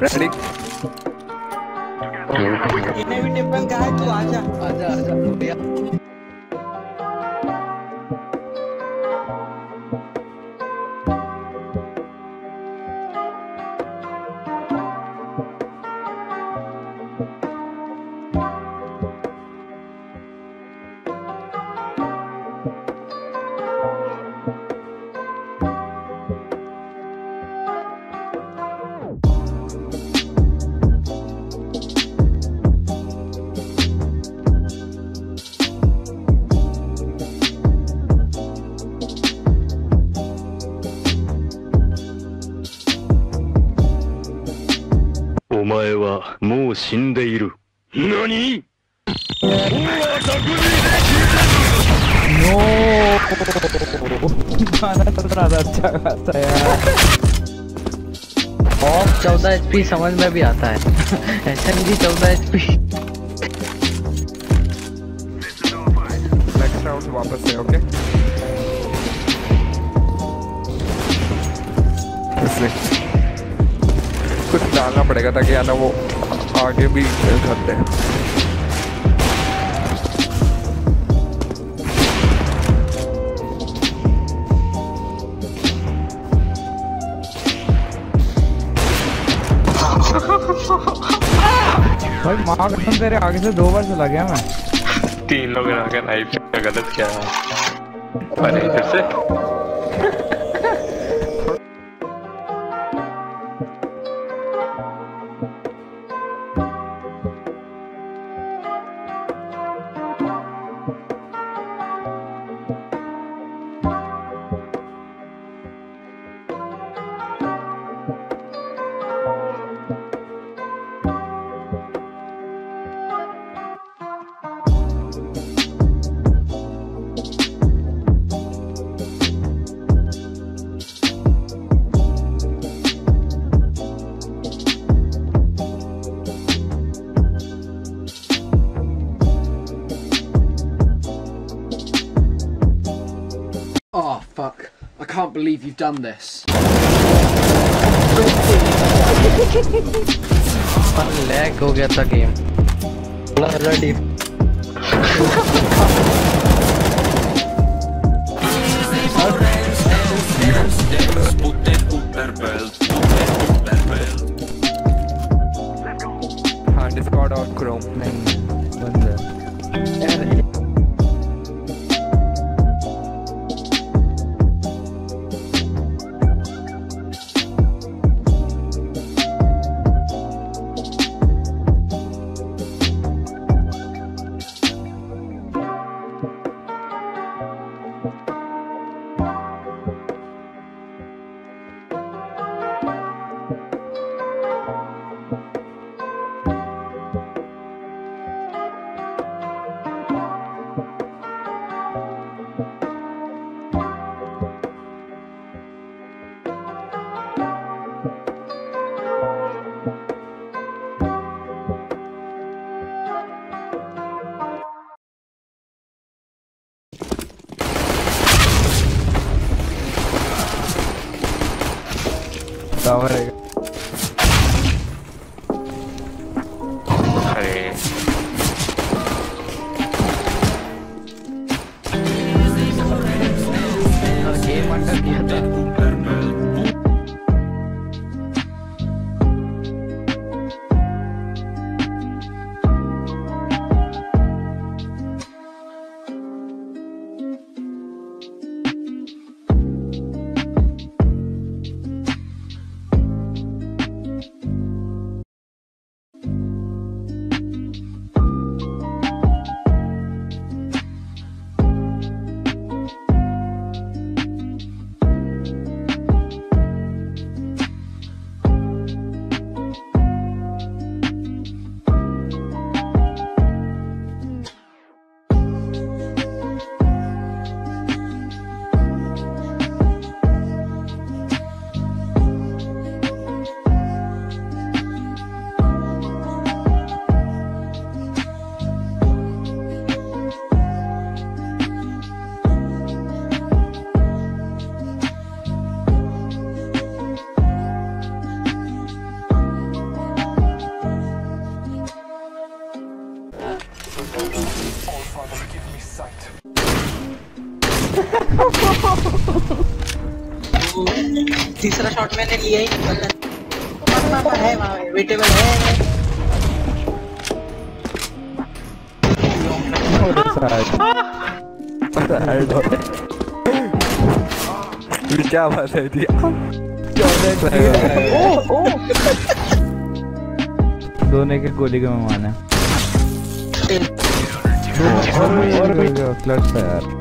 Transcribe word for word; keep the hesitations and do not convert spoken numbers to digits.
Ready? Inevitable का है, तू आजा आजा आजा भैया। お前はもう死んでいる。何? नो गाना चल रहा था अच्छा खासा यार। ऑफ चौदह एचपी समझ में भी आता है। एसएमजी चौदह एचपी। नेक्स्ट राउंड वापस से, ओके? इसलिए कुछ डालना पड़ेगा ताकि आना वो आगे भी करते हैं। भाई माँ कसम तेरे आगे से दो बार चला गया मैं। तीन लोग आगे नाइफ का गलत क्या है? अरे फिर से Oh fuck, I can't believe you've done this. Lag हो गया था गेम। रेडी। हाँ, डिस्कॉर्ड और क्रोम नहीं बंद है। टावर है। अरे गेम अंडर किया था। तीसरा शॉट मैंने लिया ही नहीं पता है वहाँ वेटेबल है क्या बात है दिया दोनों के गोली का मेहमान है। और क्लच था यार।